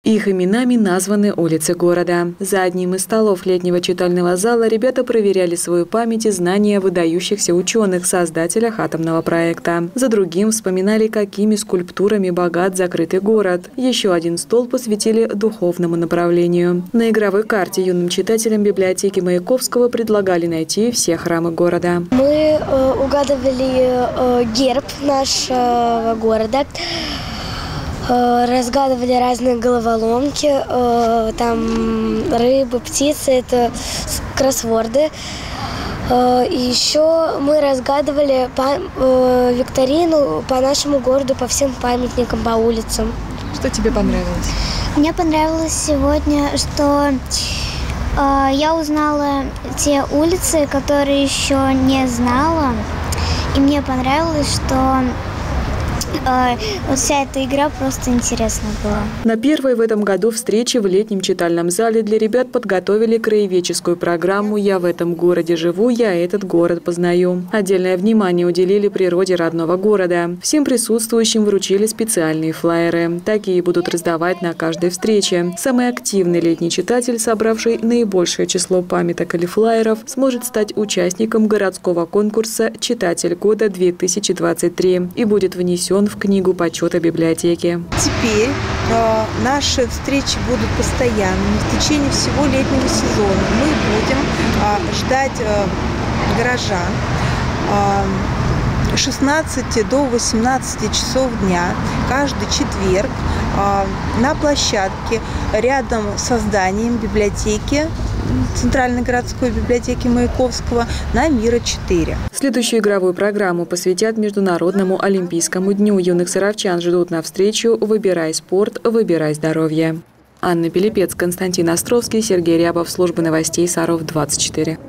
Их именами названы улицы города. За одним из столов летнего читального зала ребята проверяли свою память и знания выдающихся ученых, создателях атомного проекта. За другим вспоминали, какими скульптурами богат закрытый город. Еще один стол посвятили духовному направлению. На игровой карте юным читателям библиотеки Маяковского предлагали найти все храмы города. Мы угадывали герб нашего города, разгадывали разные головоломки, там рыбы, птицы, это кроссворды. И еще мы разгадывали викторину по нашему городу, по всем памятникам, по улицам. Что тебе понравилось? Мне понравилось сегодня, что я узнала те улицы, которые еще не знала. И мне понравилось, что вот вся эта игра просто интересна была. На первой в этом году встрече в летнем читальном зале для ребят подготовили краеведческую программу «Я в этом городе живу, я этот город познаю». Отдельное внимание уделили природе родного города. Всем присутствующим вручили специальные флаеры. Такие будут раздавать на каждой встрече. Самый активный летний читатель, собравший наибольшее число памяток или флаеров, сможет стать участником городского конкурса «Читатель года-2023» и будет внесен в книгу почета библиотеки. Теперь наши встречи будут постоянными в течение всего летнего сезона. Мы будем ждать горожан 16 до 18 часов дня каждый четверг на площадке рядом со зданием библиотеки, Центральной городской библиотеки Маяковского на Мира 4. Следующую игровую программу посвятят Международному олимпийскому дню. Юных саровчан ждут на встречу «Выбирай спорт, выбирай здоровье». Анна Пилипец, Константин Островский, Сергей Рябов. Служба новостей Саров 24.